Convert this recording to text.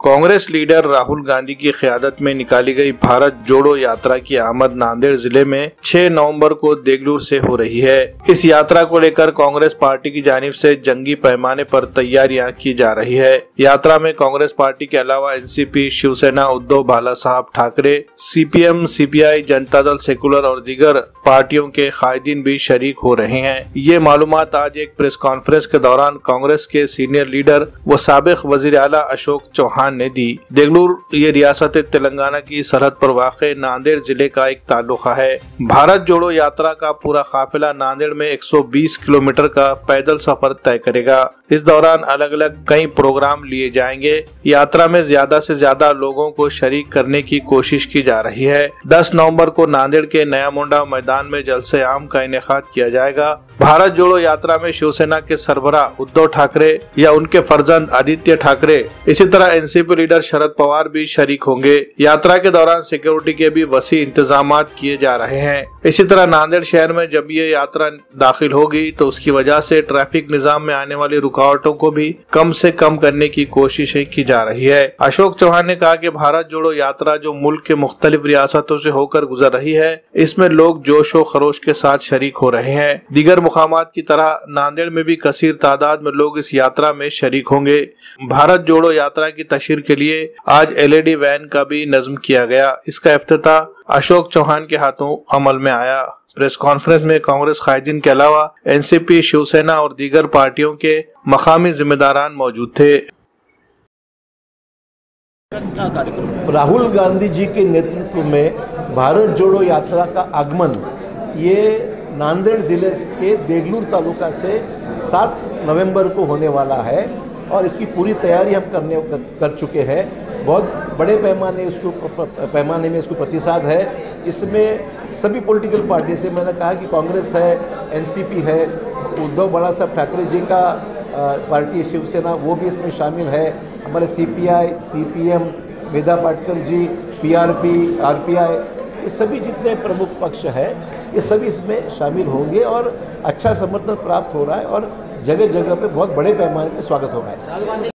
Congress leader Rahul Gandhi की क़यादत में निकाली गई भारत जोड़ो यात्रा की आमद नांदेड़ जिले में 6 नवंबर को देगलूर से हो रही है। इस यात्रा को लेकर कांग्रेस पार्टी की जानिब से जंगी पैमाने पर तैयारियां की जा रही है। यात्रा में कांग्रेस पार्टी के अलावा एनसीपी, शिवसेना, उद्धव बाला साहब Thackeray, CPM, CPI, Janata Dal secular और दीगर पार्टियों के कायदीन भी शरीक हो रहे हैं। ये मालूमात आज एक प्रेस कॉन्फ्रेंस के दौरान कांग्रेस के सीनियर लीडर व साबिक वजीर आला अशोक चौहान ने दी। देगलूर ये रियासत तेलंगाना की सरहद पर वाक़े नांदेड़ जिले का एक तालुका है। भारत जोड़ो यात्रा का पूरा काफिला नांदेड़ में 120 किलोमीटर का पैदल सफर तय करेगा। इस दौरान अलग अलग कई प्रोग्राम लिए जाएंगे। यात्रा में ज्यादा से ज्यादा लोगों को शरीक करने की कोशिश की जा रही है। 10 नवंबर को नांदेड़ के नया मुंडा मैदान में जलसे आम का इनेकाद किया जाएगा। भारत जोड़ो यात्रा में शिवसेना के सरबराह उद्धव ठाकरे या उनके फर्जंद आदित्य ठाकरे, इसी तरह एनसीपी लीडर शरद पवार भी शरीक होंगे। यात्रा के दौरान सिक्योरिटी के भी वसी इंतजाम किए जा रहे हैं। इसी तरह नांदेड़ शहर में जब ये यात्रा दाखिल होगी तो उसकी वजह से ट्रैफिक निजाम में आने वाली रुकावटों को भी कम से कम करने की कोशिशें की जा रही है। अशोक चौहान ने कहा कि भारत जोड़ो यात्रा जो मुल्क के मुख्तलिफ रियासतों से होकर गुजर रही है, इसमें लोग जोश व खरोश के साथ शरीक हो रहे हैं। दीगर मुकामात की तरह नांदेड़ में भी कसीर तादाद में लोग इस यात्रा में शरीक होंगे। भारत जोड़ो यात्रा की तशहीर के लिए आज एलईडी वैन का भी नज्म किया गया। इसका इफ्तिताह अशोक चौहान के हाथों अमल में आया। प्रेस कॉन्फ्रेंस में कांग्रेस कायदीन के अलावा एनसीपी, शिवसेना और दीगर पार्टियों के मकामी जिम्मेदारान मौजूद थे। राहुल गांधी जी के नेतृत्व में भारत जोड़ो यात्रा का आगमन ये नांदेड़ ज़िले के देगलूर तालुका से 7 नवंबर को होने वाला है और इसकी पूरी तैयारी हम कर चुके हैं। बहुत बड़े पैमाने में इसको प्रतिसाद है। इसमें सभी पॉलिटिकल पार्टी से मैंने कहा कि कांग्रेस है, एनसीपी है, उद्धव बाला साहब ठाकरे जी का पार्टी शिवसेना वो भी इसमें शामिल है। हमारे CPI, CPM, Medha Patkar ji, PRP, RPI, ये सभी जितने प्रमुख पक्ष है ये सभी इसमें शामिल होंगे और अच्छा समर्थन प्राप्त हो रहा है और जगह जगह पे बहुत बड़े पैमाने पे स्वागत हो रहा है।